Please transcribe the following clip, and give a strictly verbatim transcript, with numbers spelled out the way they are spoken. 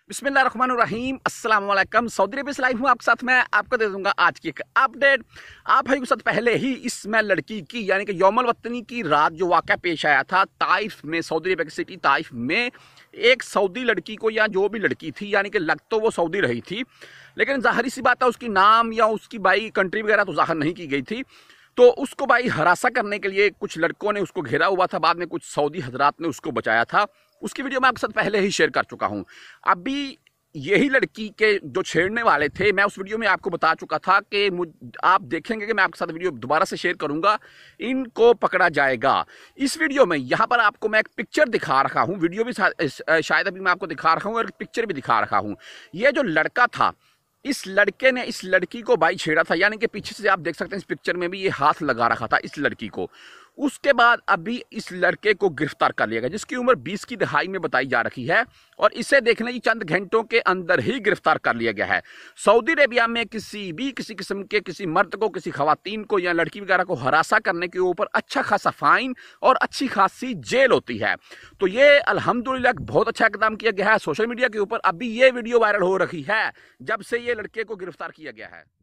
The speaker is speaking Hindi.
बिस्मिल्लाहिर्रहमानिर्रहीम अस्सलाम वालेकुम। सऊदी अरब से लाइव हूँ आपके साथ। मैं आपको दे दूंगा आज की एक अपडेट। आप भाई साथ पहले ही इसमें लड़की की यानी कि यौमुल वतनी की रात जो वाक़या पेश आया था ताइफ में, सऊदी अरब की सिटी ताइफ में एक सऊदी लड़की को, या जो भी लड़की थी यानी कि लग तो वो सऊदी रही थी, लेकिन जाहिर सी बात है उसकी नाम या उसकी भाई कंट्री वगैरह तो जाहिर नहीं की गई थी। तो उसको भाई हरासा करने के लिए कुछ लड़कों ने उसको घेरा हुआ था, बाद में कुछ सऊदी हजरात ने उसको बचाया था। उसकी वीडियो मैं आपके साथ पहले ही शेयर कर चुका हूं। अभी यही लड़की के जो छेड़ने वाले थे, मैं उस वीडियो में आपको बता चुका था कि मुझ आप देखेंगे कि मैं आपके साथ वीडियो दोबारा से शेयर करूंगा, इनको पकड़ा जाएगा। इस वीडियो में यहाँ पर आपको मैं एक पिक्चर दिखा रहा हूँ, वीडियो भी शायद अभी मैं आपको दिखा रहा हूँ और पिक्चर भी दिखा रहा हूँ। ये जो लड़का था, इस लड़के ने इस लड़की को भाई छेड़ा था, यानी कि पीछे से आप देख सकते हैं इस पिक्चर में भी ये हाथ लगा रखा था इस लड़की को। उसके बाद अभी इस लड़के को गिरफ्तार कर लिया गया, जिसकी उम्र बीस की दहाई में बताई जा रही है, और इसे देखने की चंद घंटों के अंदर ही गिरफ्तार कर लिया गया है। सऊदी अरेबिया में किसी भी किसी किस्म के किसी मर्द को, किसी खवातीन को या लड़की वगैरह को हरासा करने के ऊपर अच्छा खासा फाइन और अच्छी खासी जेल होती है। तो ये अल्हम्दुलिल्लाह बहुत अच्छा इकदाम किया गया है सोशल मीडिया के ऊपर। अभी ये वीडियो वायरल हो रही है जब से ये लड़के को गिरफ्तार किया गया है।